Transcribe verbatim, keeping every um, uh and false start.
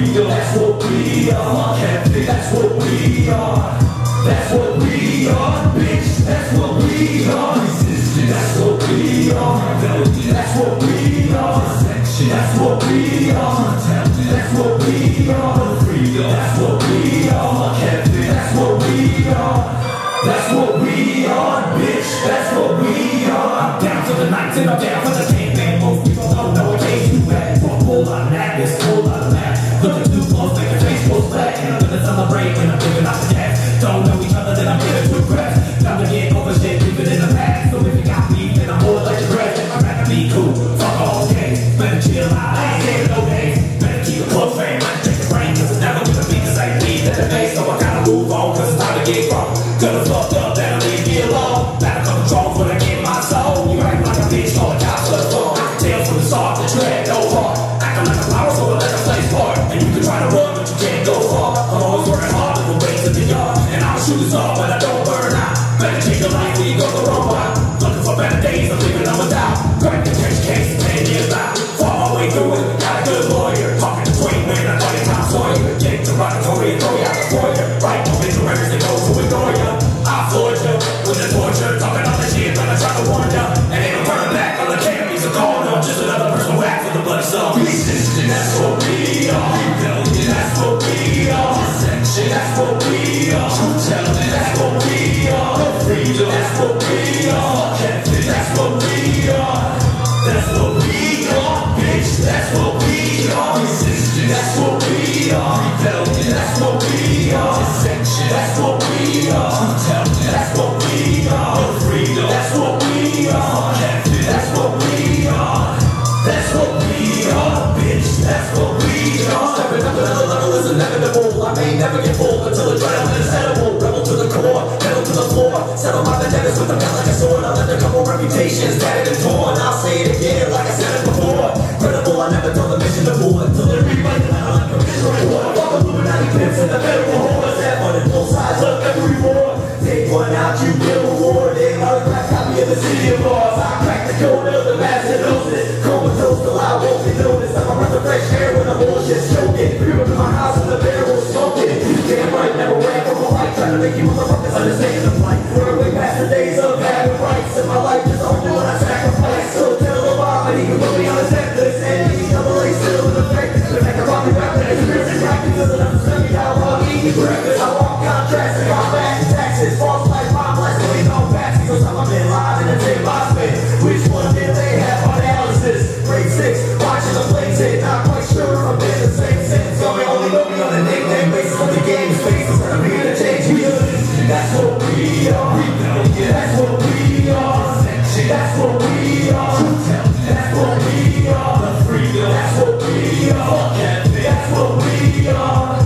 freedom, that's what we are. That's what we are. That's what we are, bitch. That's what we are. Resistance, that's what we are. Rebellion, that's what we are. Dissension, that's what we are. That's what we are. Freedom, that's what we are. That's what we are. That's what we are, bitch. That's what we are. I'm down for the night and I'm down for the game, man. Most people don't know what case you at. For a whole lot of madness, whole lot of mad. Looking too close, make your face post back. And I'm gonna celebrate when I'm giving out the gas. Don't know each other, then I'm giving to grass. Time to get over shit, leave it in the past. So if you got me, then I'm more like the grass. I'd rather be cool, fuck all games. Better chill out, I ain't saying no days. Better keep a close frame, might check the brain. Cause it's never gonna be the same weed at the base. So I gotta move on, cause it's time to get wrong. Gonna fuck up, that'll leave me alone. Better come control when I get my soul. You act like a bitch, call the cops for the phone. I can tell from the start that you had no heart. Acting like a power, so I let the place part. And you can try to run, but you can't go far. I'm always working hard with the weights in the yard. And I'll shoot this off, but I don't burn out. Better change your life when you go the wrong route. Looking for better days, I'm leaving them without. Crack the cash case, ten years out. Fought my way through it, got a good lawyer. Talking to Twain, man, I thought you Tom Sawyer. Get derogatory and throw you out the foyer. Right, no major records that go to ignore you. I floored you with the torture. Talking all the shit, but I try to warn you. And ain't no turning back on the canopies of calling them. Just another person who acts with the bloody song. Resistance, that's what we are. Rebellion, that's what we are. Dissension, that's what we are. Brutality, that's what we are. Freedom, that's what we are. That's what we are. That's what we are, bitch. That's what we are. Resistance, that's what we are. Rebellion, that's what we are. Dissension, that's what we are. Brutality, that's what we are. Freedom, that's what we are. That's what we are. That's what we are, bitch. That's what we are. Stepping up another level is inevitable. I may never get full until the adrenaline is edible. Rebel to the core, pedal to the floor. Settle my vendettas with a gun like a sword. I'll let a couple reputations tatted and torn. I'll say it again like I said it before. Credible, I never told the mission to board. Till they rewrite the line like a visual report. Fuck Illuminati pimps and the federal whores. That one in both sides of every war. Take one out, you will reward it. Autograph copy of the city of Mars. I crack the code of the master knows it. Comatose till I won't be noticed. I'm a breath of fresh air when the bullshit's choking. Creep up in my house and the barrel smoking. Damn right, never ran from a light. Trying to make you motherfuckers understand the plight. We're way past the days of having rights. And my life is only what I sacrifice. So tell the Bob and he can put me on his necklace. And he double A still in effect. But I can rock me back to experience practice. Doesn't understand me how I'm eating breakfast. I walk contracts and combat taxes. False life, bomb blast, so we don't pass. He goes, I'm been live in the same box pit. Which one did they have on analysis? Grade six, watching the plays hit. Not quite sure if I'm in the same sense. So they only know me on a nickname basis. On the game's basis, and I'm here to change you. That's what we are. That's what we are. That's what we are. That's what we are. That's what we are. That's what we are.